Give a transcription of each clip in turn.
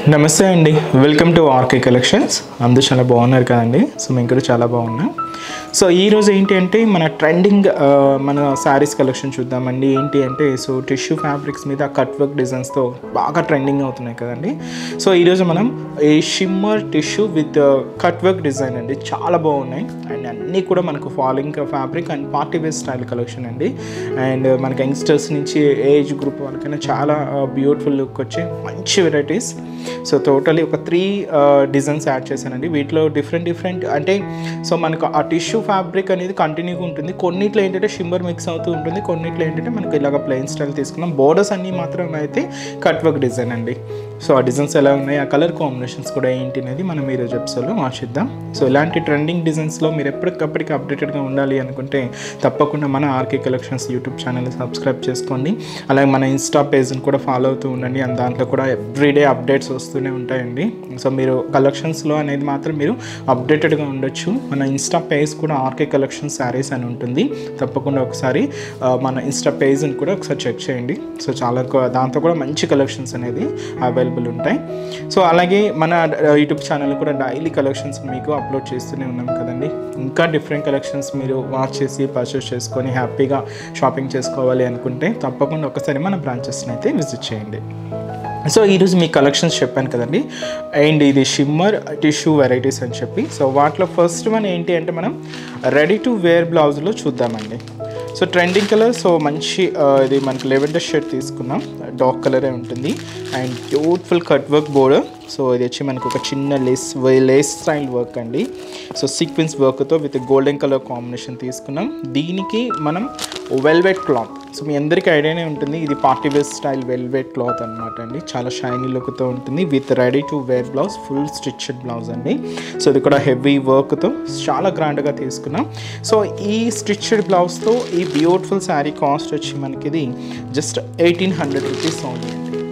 నమస్తే అండి, welcome to RK collections. అందరూ చాలా బాగున్నారు కదండి. సో మేము కూడా చాలా బాగున్నాం. సో ఈరోజు ఏంటి అంటే మన ట్రెండింగ్ మన శారీస్ కలెక్షన్ చూద్దామండి. ఏంటి అంటే సో టిష్యూ ఫ్యాబ్రిక్స్ మీద కట్ వర్క్ డిజైన్స్తో బాగా ట్రెండింగ్ అవుతున్నాయి కదండి. సో ఈరోజు మనం ఈ shimmer tissue with cut work design అండి, చాలా బాగున్నాయి. అండ్ అన్నీ కూడా మనకు falling fabric and party wear style collection అండి. అండ్ మనకి యంగ్స్టర్స్ నుంచి ఏజ్ గ్రూప్ వాళ్ళకైనా చాలా బ్యూటిఫుల్ లుక్ వచ్చే మంచి వెరైటీస్. సో టోటలీ ఒక 3 డిజైన్స్ యాడ్ చేశానండి. వీటిలో డిఫరెంట్ అంటే సో మనకు ఆ టిష్యూ ఫ్యాబ్రిక్ అనేది కంటిన్యూగా ఉంటుంది. కొన్నిట్లో ఏంటంటే షిమ్మర్ మిక్స్ అవుతూ ఉంటుంది, కొన్నిట్లో ఏంటంటే మనకు ఇలాగ ప్లెయిన్ స్టైల్ తీసుకున్నాం. బోర్డర్స్ అన్నీ మాత్రం అయితే కట్ వర్క్ డిజైన్ అండి. సో ఆ డిజైన్స్ ఎలా ఉన్నాయి, ఆ కలర్ కాంబినేషన్స్ కూడా ఏంటి అనేది మనం ఈరోజు ఎపిసోడ్లో ఆశిద్దాం. సో ఇలాంటి ట్రెండింగ్ డిజైన్స్లో మీరు ఎప్పటికప్పటికి అప్డేటెడ్గా ఉండాలి అనుకుంటే తప్పకుండా మన ఆర్కే కలెక్షన్స్ యూట్యూబ్ ఛానల్ని సబ్స్క్రైబ్ చేసుకోండి. అలాగే మన ఇన్స్టా పేజ్ని కూడా ఫాలో అవుతూ ఉండండి. అండ్ దాంట్లో కూడా ఎవ్రీడే అప్డేట్స్ వస్తూనే ఉంటాయండి. సో మీరు కలెక్షన్స్లో అనేది మాత్రం మీరు అప్డేటెడ్గా ఉండొచ్చు. మన ఇన్స్టా పేజ్ కూడా ఆర్కే కలెక్షన్ శారీస్ అని ఉంటుంది. తప్పకుండా ఒకసారి మన ఇన్స్టా పేజ్ని కూడా ఒకసారి చెక్ చేయండి. సో చాలా దాంతో కూడా మంచి కలెక్షన్స్ అనేది అవైలబుల్ ఉంటాయి. సో అలాగే మన యూట్యూబ్ ఛానల్ కూడా డైలీ కలెక్షన్స్ మీకు అప్లోడ్ చేస్తూనే ఉన్నాం కదండి. ఇంకా డిఫరెంట్ కలెక్షన్స్ మీరు వాచ్ చేసి పర్చేస్ చేసుకొని హ్యాపీగా షాపింగ్ చేసుకోవాలి అనుకుంటే తప్పకుండా ఒకసారి మన బ్రాంచెస్ని అయితే విజిట్ చేయండి. సో ఈరోజు మీ కలెక్షన్స్ చెప్పాను కదండి. అండ్ ఇది షిమ్మర్ టిష్యూ వెరైటీస్ అని చెప్పి. సో వాటిలో ఫస్ట్ వన్ ఏంటి అంటే మనం రెడీ టు వేర్ బ్లౌజ్లో చూద్దామండి. సో ట్రెండింగ్ కలర్, సో మంచి ఇది మనకి లెవెండర్ షేడ్ తీసుకున్నాం, డార్క్ కలరే ఉంటుంది. And beautiful cut work border. So ఇది వచ్చి మనకు ఒక చిన్న లేస్ స్టైల్ వర్క్ అండి. సో సీక్వెన్స్ వర్క్తో విత్ గోల్డెన్ కలర్ కాంబినేషన్ తీసుకున్నాం. దీనికి మనం వెల్వెట్ క్లాత్, సో మీ అందరికీ ఐడియానే ఉంటుంది, ఇది party wear style velvet cloth అనమాట అండి. చాలా షైనీ లుక్తో ఉంటుంది with ready to wear blouse, full stitched blouse అండి. సో ఇది కూడా హెవీ వర్క్తో చాలా గ్రాండ్గా తీసుకున్నాం. సో ఈ స్టిచ్డ్ బ్లౌజ్తో ఈ బ్యూటిఫుల్ శారీ కాస్ట్ వచ్చి మనకి ఇది జస్ట్ 1800 రూపీస్ ఓన్లీ.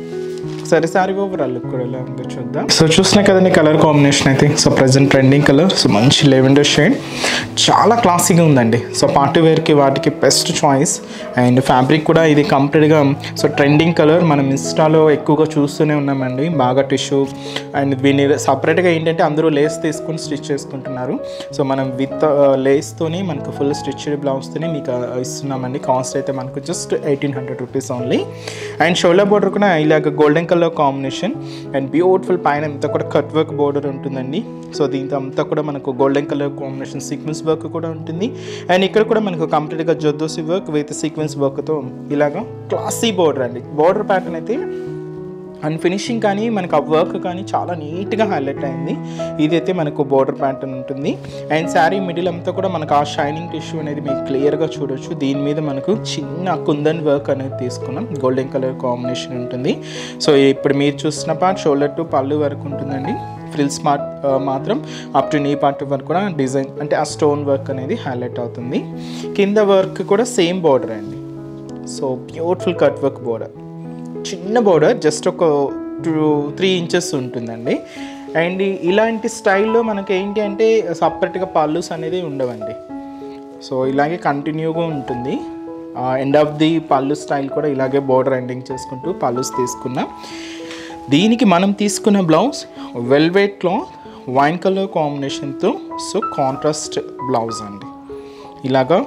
సరే సారీ ఓవరాల్ లుక్ కూడా ఎలా ఉందో చూద్దాం. సో చూసినా కదండి కలర్ కాంబినేషన్ అయితే. So present trending colour, so మంచి లెవెండర్ షేడ్, చాలా క్లాసీగా ఉందండి. సో పార్టీ వేర్కి వాటికి బెస్ట్ చాయిస్. అండ్ ఫ్యాబ్రిక్ కూడా ఇది కంప్లీట్గా సో ట్రెండింగ్ కలర్, మనం ఇన్స్టాలో ఎక్కువగా చూస్తూనే ఉన్నామండి. బాగా టిష్యూ అండ్ దీన్ని సపరేట్గా ఏంటంటే అందరూ లేస్ తీసుకుని స్టిచ్ చేసుకుంటున్నారు. సో మనం విత్ లేస్తోని మనకు ఫుల్ స్టిచ్డ్ బ్లౌజ్తోనే మీకు ఇస్తున్నామండి. కాస్ట్ అయితే మనకు just 1800 rupees only. And shoulder border కూడా ఇలాగ golden colour combination and beautiful పైన అంతా కూడా కట్ వర్క్ బోర్డర్ ఉంటుందండి. సో దీంతో అంతా కూడా మనకు golden colour combination sequence work కూడా ఉంటుంది. అండ్ ఇక్కడ కూడా మనకు కంప్లీట్గా జర్దోసి వర్క్ విత్ సీక్వెన్స్ వర్క్తో ఇలాగా క్లాసీ బోర్డర్ అండి. బోర్డర్ ప్యాటర్న్ అయితే అండ్ ఫినిషింగ్ కానీ మనకు ఆ వర్క్ కానీ చాలా నీట్గా హైలైట్ అయింది. ఇదైతే మనకు బోర్డర్ ప్యాటర్న్ ఉంటుంది. అండ్ శారీ మిడిల్ అంతా కూడా మనకు ఆ షైనింగ్ టిష్యూ అనేది మీకు క్లియర్గా చూడొచ్చు. దీని మీద మనకు చిన్న కుందన్ వర్క్ అనేది తీసుకున్నాం, గోల్డెన్ కలర్ కాంబినేషన్ ఉంటుంది. సో ఇప్పుడు మీరు చూసిన పార్ట్ షోల్డర్ టు పళ్ళు వరకు ఉంటుందండి. ఫ్రిల్స్ మాత్రం అప్ టు నీ పార్ట్ వరకు కూడా డిజైన్ అంటే ఆ స్టోన్ వర్క్ అనేది హైలైట్ అవుతుంది. కింద వర్క్ కూడా సేమ్ బోర్డర్ అండి. So beautiful cut work border, చిన్న బోర్డర్, జస్ట్ ఒక 2-3 ఇంచెస్ ఉంటుందండి. అండ్ ఇలాంటి స్టైల్లో మనకి ఏంటి అంటే సపరేట్గా పల్లూస్ అనేది ఉండవండి. సో ఇలాగే కంటిన్యూగా ఉంటుంది. End of the pallu style కూడా ఇలాగే బోర్డర్ ఎండింగ్ చేసుకుంటూ పల్లూస్ తీసుకున్నాం. దీనికి మనం తీసుకున్న blouse velvet cloth wine colour కాంబినేషన్తో సో కాంట్రాస్ట్ బ్లౌజ్ అండి. ఇలాగా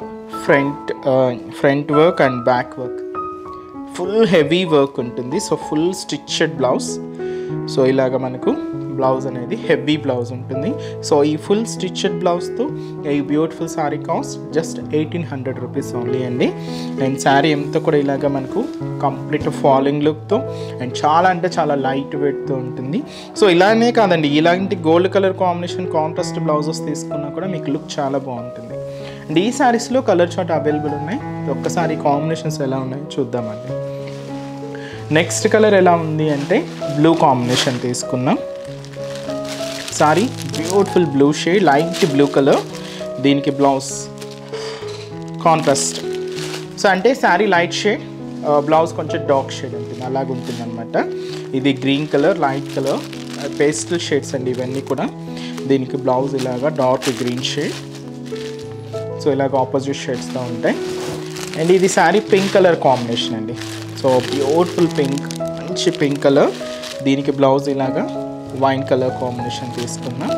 front work and back work, full heavy work ఉంటుంది. So full stitched blouse. So ఇలాగ మనకు బ్లౌజ్ అనేది హెవీ బ్లౌజ్ ఉంటుంది. సో ఈ ఫుల్ స్టిచ్డ్ బ్లౌజ్తో ఈ beautiful sari cost just 1800 rupees only అండి. అండ్ శారీ అంతా కూడా ఇలాగ మనకు కంప్లీట్ ఫాలింగ్ లుక్తో అండ్ చాలా అంటే చాలా లైట్ వెయిట్తో ఉంటుంది. సో ఇలానే కాదండి, ఇలాంటి gold colour combination contrast blouses తీసుకున్నా కూడా మీకు లుక్ చాలా బాగుంటుంది. అండ్ ఈ శారీస్లో కలర్ చార్ట్ అవైలబుల్ ఉన్నాయి. ఒక్కసారి కాంబినేషన్స్ ఎలా ఉన్నాయో చూద్దామండి. నెక్స్ట్ కలర్ ఎలా ఉంది అంటే బ్లూ కాంబినేషన్ తీసుకున్నాం. Sari beautiful blue shade, light blue colour. దీనికి బ్లౌజ్ కాంట్రాస్ట్. సో అంటే శారీ లైట్ షేడ్, బ్లౌజ్ కొంచెం డార్క్ షేడ్ ఉంటుంది, అలాగ ఉంటుంది అనమాట. ఇది green colour, light colour, pastel shades అండి ఇవన్నీ కూడా. దీనికి బ్లౌజ్ ఇలాగా డార్క్ గ్రీన్ షేడ్. సో ఇలాగ ఆపోజిట్ షేడ్స్తో ఉంటాయి. అండ్ ఇది శారీ పింక్ కలర్ కాంబినేషన్ అండి. సో బ్యూటిఫుల్ పింక్, మంచి పింక్ కలర్ దీనికి బ్లౌజ్ ఇలాగా వైన్ కలర్ కాంబినేషన్ తీసుకున్నాం.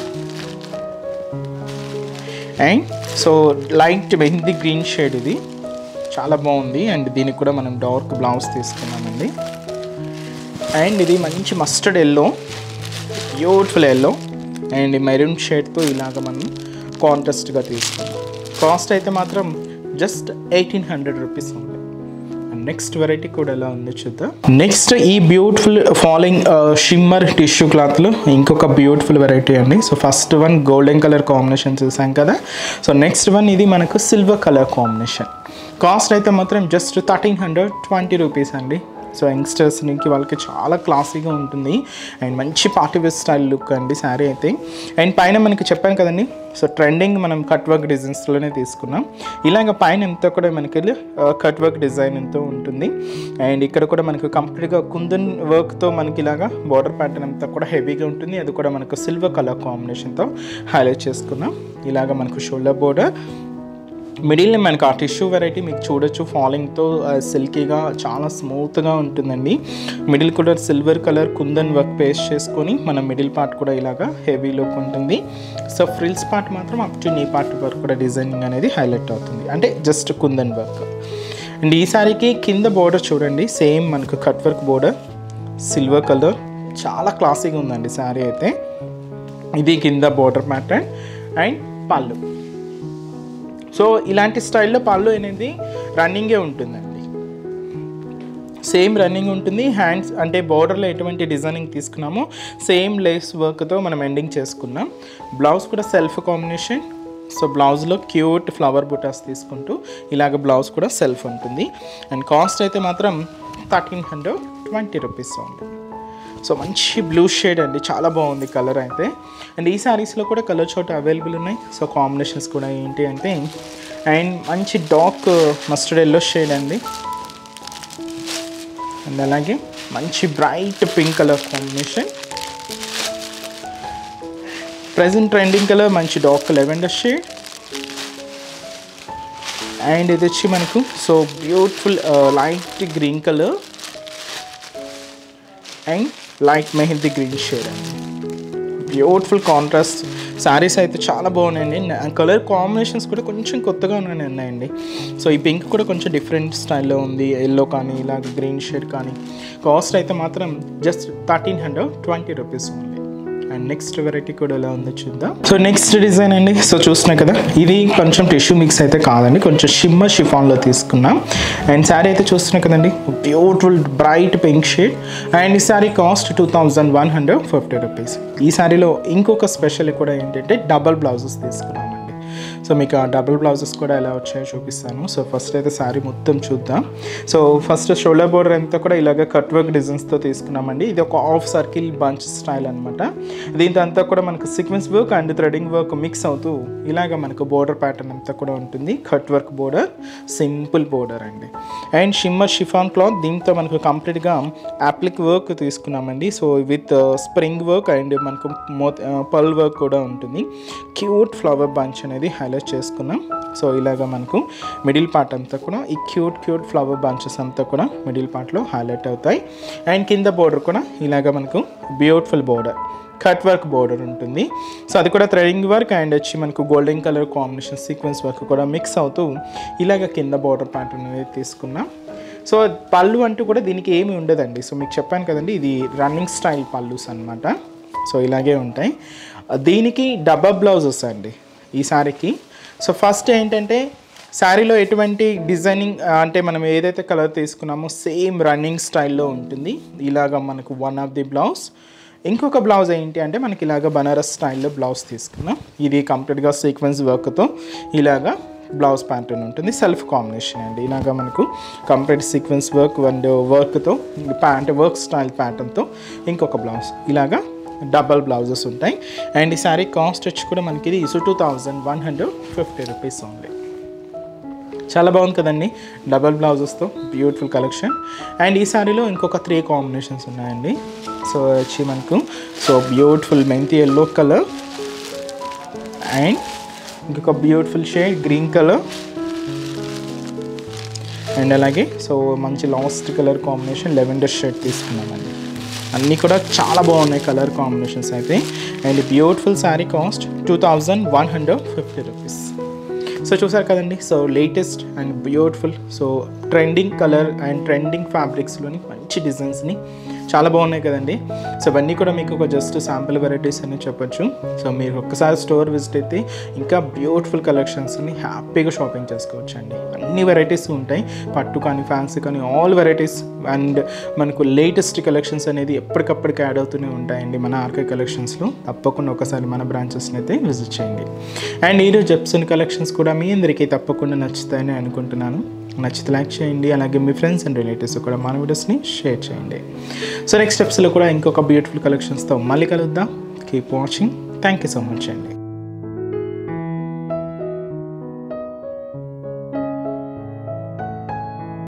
And so light mehndi green shade, ఇది చాలా బాగుంది. అండ్ దీనికి కూడా మనం డార్క్ బ్లౌజ్ తీసుకున్నామండి. అండ్ ఇది మంచి mustard yellow, beautiful yellow and maroon షేడ్తో ఇలాగ మనం కాంట్రాస్ట్గా తీసుకున్నాం. కాస్ట్ అయితే మాత్రం జస్ట్ 1800 రూపీస్ ఉంది. నెక్స్ట్ వెరైటీ కూడా ఎలా ఉంది చూద్దాం. నెక్స్ట్ ఈ బ్యూటిఫుల్ ఫాలింగ్ షిమ్మర్ టిష్యూ క్లాత్లో ఇంకొక బ్యూటిఫుల్ వెరైటీ అండి. So first one golden colour combination చూసాం కదా. సో నెక్స్ట్ వన్ ఇది మనకు సిల్వర్ కలర్ కాంబినేషన్. కాస్ట్ అయితే మాత్రం జస్ట్ 1320 రూపీస్ అండి. సో యంగ్స్టర్స్కి వాళ్ళకి చాలా క్లాసీగా ఉంటుంది అండ్ మంచి పార్టీ వేర్ స్టైల్ లుక్ అండి శారీ అయితే. అండ్ పైన మనకి చెప్పాను కదండి, సో ట్రెండింగ్ మనం కట్ వర్క్ డిజైన్స్లోనే తీసుకున్నాం. ఇలాగ పైన ఎంతో కూడా మనకి కట్ వర్క్ డిజైన్ ఎంతో ఉంటుంది. అండ్ ఇక్కడ కూడా మనకు కంప్లీట్గా కుందన్ వర్క్తో మనకి ఇలాగా బార్డర్ ప్యాటర్న్ అంతా కూడా హెవీగా ఉంటుంది. అది కూడా మనకు సిల్వర్ కలర్ కాంబినేషన్తో హైలైట్ చేసుకున్నాం. ఇలాగ మనకు షోల్డర్ బోర్డర్, మిడిల్ని మనకు ఆ టిష్యూ వెరైటీ మీకు చూడొచ్చు, ఫాలింగ్తో సిల్కీగా చాలా స్మూత్గా ఉంటుందండి. మిడిల్ కూడా silver colour kundan work paste చేసుకొని మన మిడిల్ పార్ట్ కూడా ఇలాగా హెవీ లుక్ ఉంటుంది. సో ఫ్రిల్స్ పార్ట్ మాత్రం అప్ టు నీ పార్ట్ వరకు కూడా డిజైనింగ్ అనేది హైలైట్ అవుతుంది, అంటే జస్ట్ కుందన్ వర్క్. అండ్ ఈ సారీకి కింద బోర్డర్ చూడండి, సేమ్ మనకు cut work border, silver colour, చాలా క్లాసీగా ఉందండి శారీ అయితే. ఇది కింద బోర్డర్ ప్యాటర్న్ అండ్ పళ్ళు. సో ఇలాంటి స్టైల్లో పళ్ళు అనేది రన్నింగే ఉంటుందండి, సేమ్ రన్నింగ్ ఉంటుంది. హ్యాండ్స్ అంటే బార్డర్లో ఎటువంటి డిజైనింగ్ తీసుకున్నామో సేమ్ లేస్ వర్క్తో మనం ఎండింగ్ చేసుకున్నాం. బ్లౌజ్ కూడా సెల్ఫ్ కాంబినేషన్. సో బ్లౌజ్లో క్యూట్ ఫ్లవర్ బుటాస్ తీసుకుంటూ ఇలాగ బ్లౌజ్ కూడా సెల్ఫ్ ఉంటుంది. అండ్ కాస్ట్ అయితే మాత్రం 1320 రూపీస్ ఉంది. సో మంచి బ్లూ షేడ్ అండి, చాలా బాగుంది కలర్ అయితే. అండ్ ఈ శారీస్లో కూడా కలర్ చోట అవైలబుల్ ఉన్నాయి. సో కాంబినేషన్స్ కూడా ఏంటి అంటే, అండ్ మంచి డార్క్ మస్టర్డ్ ఎల్లో షేడ్ అండి, అండ్ అలాగే మంచి bright pink colour combination. Present trending colour మంచి డార్క్ లెవెండర్ షేడ్. అండ్ ఇది వచ్చి మనకు so beautiful light green colour and light mehndi green shade అండి. బ్యూటిఫుల్ కాంట్రాస్ట్ శారీస్ అయితే చాలా బాగున్నాయండి. కలర్ కాంబినేషన్స్ కూడా కొంచెం కొత్తగా ఉన్నాయండి. సో ఈ పింక్ కూడా కొంచెం డిఫరెంట్ స్టైల్లో ఉంది, ఎల్లో కానీ ఇలాగ గ్రీన్ షేడ్ కానీ. కాస్ట్ అయితే మాత్రం జస్ట్ 1320 రూపీస్ ఉంది. అండ్ నెక్స్ట్ వెరైటీ కూడా ఎలా ఉందో చూద్దాం. సో నెక్స్ట్ డిజైన్ అండి, సో చూస్తున్నాయి కదా, ఇది కొంచెం టిష్యూ మిక్స్ అయితే కాదండి, కొంచెం షిమ్మర్ షిఫాన్లో తీసుకున్నాం. అండ్ శారీ అయితే చూస్తున్నాయి కదండి, beautiful bright pink shade. And ఈ శారీ కాస్ట్ 2150 రూపీస్. ఈ శారీలో ఇంకొక స్పెషల్ కూడా ఏంటంటే డబల్ బ్లౌజెస్ తీసుకున్నామండి. సో మీకు ఆ డబుల్ బ్లౌజెస్ కూడా ఎలా వచ్చాయో చూపిస్తాను. సో ఫస్ట్ అయితే శారీ మొత్తం చూద్దాం. సో ఫస్ట్ షోల్డర్ బోర్డర్ అంతా కూడా ఇలాగ కట్ వర్క్ డిజైన్స్తో తీసుకున్నామండి. ఇది ఒక హాఫ్ సర్కిల్ బంచ్ స్టైల్ అనమాట. దీంతో అంతా కూడా మనకు sequence work and threading work mix అవుతూ ఇలాగ మనకు బోర్డర్ ప్యాటర్న్ అంతా కూడా ఉంటుంది. Cut work border, simple border అండి. అండ్ షిమ్మర్ షిఫాన్ క్లాత్, దీంతో మనకు కంప్లీట్గా అప్లిక్ వర్క్ తీసుకున్నామండి. So with spring work and మనకు పర్ల్ వర్క్ కూడా ఉంటుంది. క్యూట్ ఫ్లవర్ బంచ్ అనేది హైలైట్ చేసుకున్నాం. సో ఇలాగ మనకు మిడిల్ పార్ట్ అంతా కూడా ఈ క్యూట్ ఫ్లవర్ బంచెస్ అంతా కూడా మిడిల్ పార్ట్లో హైలైట్ అవుతాయి. అండ్ కింద బోర్డర్ కూడా ఇలాగ మనకు beautiful border, cut work border ఉంటుంది. సో అది కూడా థ్రెడింగ్ వర్క్ అండ్ వచ్చి మనకు golden colour combination sequence work కూడా మిక్స్ అవుతూ ఇలాగ కింద బోర్డర్ ప్యాటర్న్ అనేది తీసుకున్నాం. సో పళ్ళు అంటూ కూడా దీనికి ఏమి ఉండదండి. సో మీకు చెప్పాను కదండి, ఇది రన్నింగ్ స్టైల్ పళ్ళుస్ అనమాట. సో ఇలాగే ఉంటాయి. దీనికి డబల్ బ్లౌజెస్ అండి ఈ శారీకి. సో ఫస్ట్ ఏంటంటే శారీలో ఎటువంటి డిజైనింగ్ అంటే మనం ఏదైతే కలర్ తీసుకున్నామో సేమ్ రన్నింగ్ స్టైల్లో ఉంటుంది. ఇలాగ మనకు వన్ ఆఫ్ ది బ్లౌజ్. ఇంకొక బ్లౌజ్ ఏంటి అంటే మనకి ఇలాగ బనారస్ స్టైల్లో బ్లౌజ్ తీసుకున్నాం. ఇది కంప్లీట్గా సీక్వెన్స్ వర్క్తో ఇలాగా బ్లౌజ్ ప్యాటర్న్ ఉంటుంది. సెల్ఫ్ కాంబినేషన్ అండి. ఇలాగ మనకు కంప్లీట్ సీక్వెన్స్ వర్క్ అండ్ వర్క్తో అంటే వర్క్ స్టైల్ ప్యాటర్న్తో ఇంకొక బ్లౌజ్, ఇలాగా డబల్ బ్లౌజెస్ ఉంటాయి. అండ్ ఈ శారీ కాస్ట్ వచ్చి కూడా మనకి ఇది 2150 రూపీస్ ఓన్లీ. చాలా బాగుంది కదండి, డబల్ బ్లౌజెస్తో బ్యూటిఫుల్ కలెక్షన్. అండ్ ఈ శారీలో ఇంకొక 3 కాంబినేషన్స్ ఉన్నాయండి. సో వచ్చి మనకు సో బ్యూటిఫుల్ మెంతి ఎల్లో కలర్ అండ్ ఇంకొక beautiful shade green colour and అలాగే సో మంచి last colour combination lavender shade తీసుకున్నామండి. అన్నీ కూడా చాలా బాగున్నాయి కలర్ కాంబినేషన్స్ అయితే. And beautiful sari cost 2150 rupees. So చూసారు కదండి, so latest and beautiful, so trending colour and trending ఫ్యాబ్రిక్స్లోని మంచి డిజైన్స్ని చాలా బాగున్నాయి కదండి. సో ఇవన్నీ కూడా మీకు ఒక జస్ట్ శాంపుల్ వెరైటీస్ అని చెప్పొచ్చు. సో మీరు ఒక్కసారి స్టోర్ విజిట్ అయితే ఇంకా బ్యూటిఫుల్ కలెక్షన్స్ని హ్యాపీగా షాపింగ్ చేసుకోవచ్చు అండి. అన్ని వెరైటీస్ ఉంటాయి, పట్టు కానీ ఫ్యాన్సీ కానీ ఆల్ వెరైటీస్. అండ్ మనకు లేటెస్ట్ కలెక్షన్స్ అనేది ఎప్పటికప్పటికి యాడ్ అవుతూనే ఉంటాయండి మన ఆర్కే కలెక్షన్స్లో. తప్పకుండా ఒకసారి మన బ్రాంచెస్ని అయితే విజిట్ చేయండి. అండ్ ఈరోజు జెప్సన్ కలెక్షన్స్ కూడా మీ అందరికీ తప్పకుండా నచ్చుతాయని అనుకుంటున్నాను. నచ్చితే లైక్ చేయండి, అలాగే మీ ఫ్రెండ్స్ అండ్ రిలేటివ్స్ కూడా మన వీడియోస్ని షేర్ చేయండి. సో నెక్స్ట్ స్టెప్స్లో కూడా ఇంకొక బ్యూటిఫుల్ కలెక్షన్స్తో మళ్ళీ కలుద్దాం. Keep watching. Thank you so much అండి.